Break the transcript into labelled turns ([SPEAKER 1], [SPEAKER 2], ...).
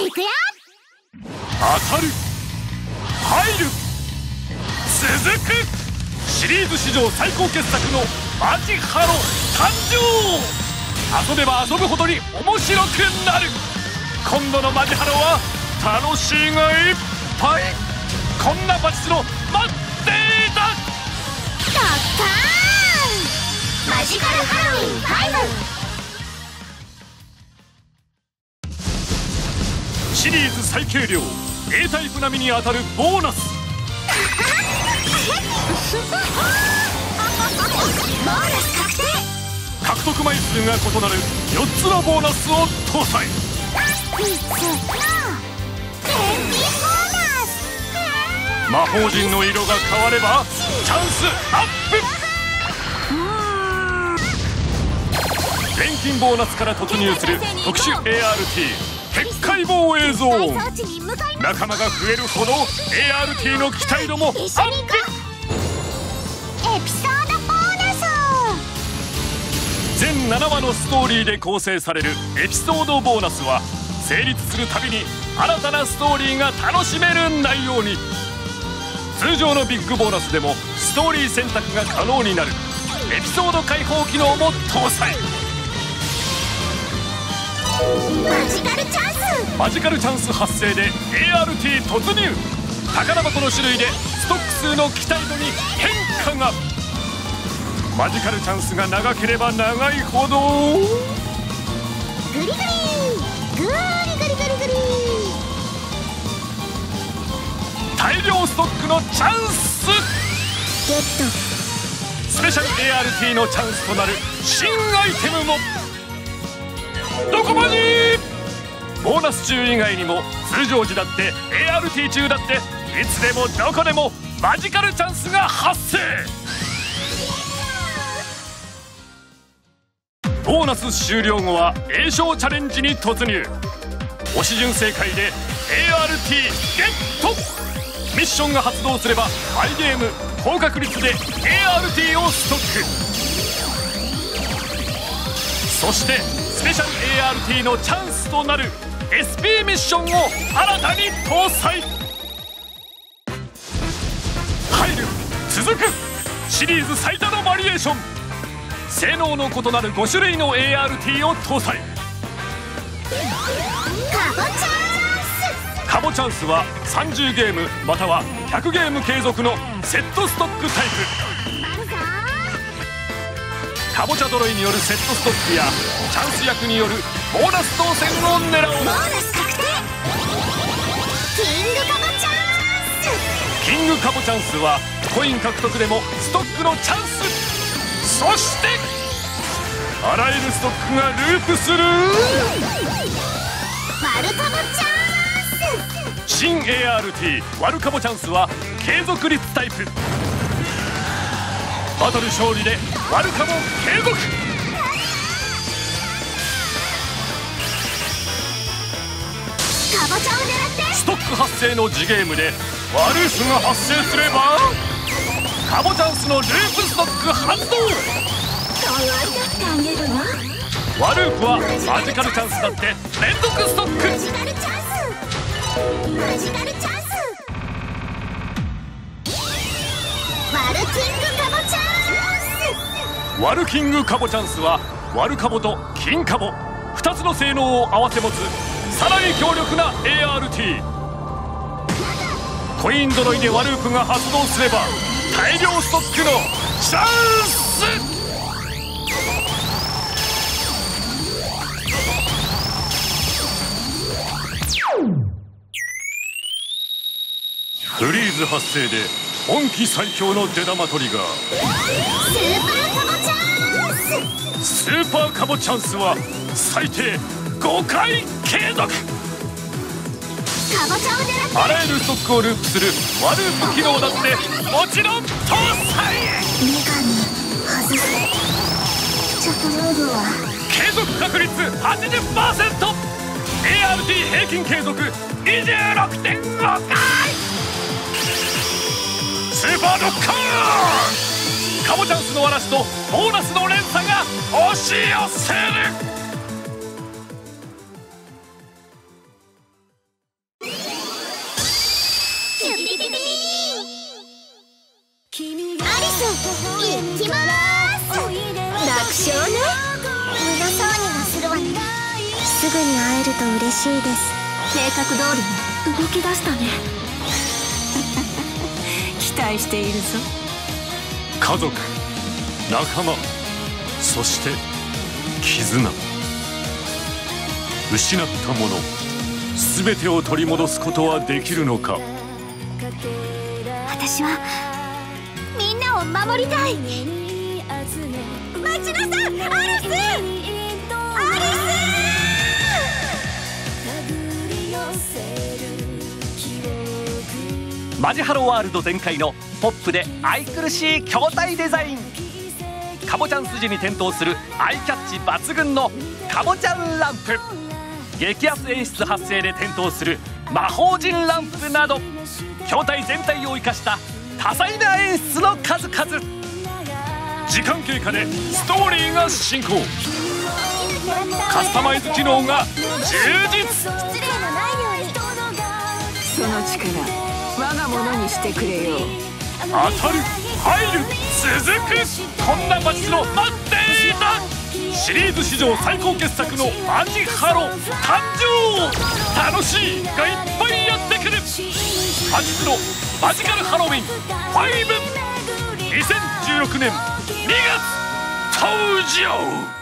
[SPEAKER 1] いくよ。
[SPEAKER 2] 当たる、入る、続く。シリーズ史上最高傑作のマジハロ誕生。遊べば遊ぶほどに面白くなる。今度のマジハロは楽しいがいっぱい。こんなパチスロ待っていた。
[SPEAKER 1] ドッカーンマジカルハロウィン5。
[SPEAKER 2] シリーズ最軽量 A タイプ並みに当たるボーナス。
[SPEAKER 1] ボーナス確定。
[SPEAKER 2] 獲得枚数が異なる4つのボーナスを搭載。
[SPEAKER 1] 3つの返品ボーナス。
[SPEAKER 2] 魔法陣の色が変わればチャンスアップ。錬金ボーナスから突入する特殊 ART 結界防衛ゾーン。仲間が増えるほど ART の期待度もアップ。
[SPEAKER 1] エピソードボーナス。
[SPEAKER 2] 全7話のストーリーで構成されるエピソードボーナスは成立するたびに新たなストーリーが楽しめる内容に。通常のビッグボーナスでもストーリー選択が可能になるエピソード開放機能も搭載。
[SPEAKER 1] マジカルチャンス。
[SPEAKER 2] マジカルチャンス発生で ART 突入。宝箱の種類でストック数の期待度に変化が。マジカルチャンスが長ければ長いほど
[SPEAKER 1] グリグリグリグリグリグリ。
[SPEAKER 2] 大量ストックのチャンス。
[SPEAKER 1] ゲット。
[SPEAKER 2] スペシャル ART のチャンスとなる新アイテムも。どこまでボーナス中以外にも通常時だって ART 中だっていつでもどこでもマジカルチャンスが発生。ボーナス終了後は栄翔チャレンジに突入。押し順正解で ART ゲット。ミッションが発動すればマイゲーム高確率で ART をストック。そしてスペシャル ART のチャンスとなる SP ミッションを新たに搭載。入る、続く。シリーズ最多のバリエーション。性能の異なる5種類の ART を搭載。
[SPEAKER 1] カボチャンス。
[SPEAKER 2] カボチャンスは30ゲームまたは100ゲーム継続のセットストックタイプ。カボチャ揃いによるセットストックやチャンス役によるボーナス当選を狙おう。
[SPEAKER 1] ボーナス確定。キングカボチャンス。
[SPEAKER 2] キングカボチャンスはコイン獲得でもストックのチャンス。そしてあらゆるストックがループする
[SPEAKER 1] ワルカボチャンス。
[SPEAKER 2] 新 ART ワルカボチャンスは継続率タイプ。バトル勝利でワルカボ継続。
[SPEAKER 1] カボチャを狙って。
[SPEAKER 2] ストック発生の次ゲームでワルーフが発生すればカボチャンスのループストック発動。
[SPEAKER 1] 可愛がってあげるわ。
[SPEAKER 2] ワルーフはマジカルチャンスだって連続ストック。
[SPEAKER 1] マジカルチャンス。マジカルチャンス。ワルキングカボチャンス。
[SPEAKER 2] ワルキングカボチャンスはワルカボと金カボ2つの性能を併せ持つさらに強力な ART。 コイン揃いでワループが発動すれば大量ストックのチャンス。フリーズ発生で本気最強の出玉トリガースーパーカボチャンスは最低5回継続。
[SPEAKER 1] カボチャを狙って。
[SPEAKER 2] あらゆるストックをループするワループ機能だってもちろん搭載。
[SPEAKER 1] メガネ外せ。ちょっとルールは
[SPEAKER 2] 継続確率 80%。 ART 平均継続 26.5 回。スーパーロッカーカボチャンスの嵐とボーナスの連鎖が押し寄せる。
[SPEAKER 1] すぐに会えると嬉しいです。
[SPEAKER 3] 計画通りに動き出したね。期待しているぞ。
[SPEAKER 2] 家族、仲間、そして絆。失ったもの全てを取り戻すことはできるのか。
[SPEAKER 1] 私はみんなを守りたい。待ちなさい、アリス！アリス！
[SPEAKER 4] マジハロワールド全開のポップで愛くるしい筐体デザイン。カボちゃん筋に点灯するアイキャッチ抜群のカボちゃんランプ、激安演出発生で点灯する魔法陣ランプなど、筐体全体を生かした多彩な演出の数々。時間経過でストーリーが進行、カスタマイズ機能が充実。
[SPEAKER 1] 失礼のないように。
[SPEAKER 3] その力我がものにしてくれよ。
[SPEAKER 2] 当たる、入る、続く。こんな街の待っていた。シリーズ史上最高傑作のマジハロ誕生。楽しいがいっぱいやってくる。本日のマジカルハロウィン5、2016年2月登場。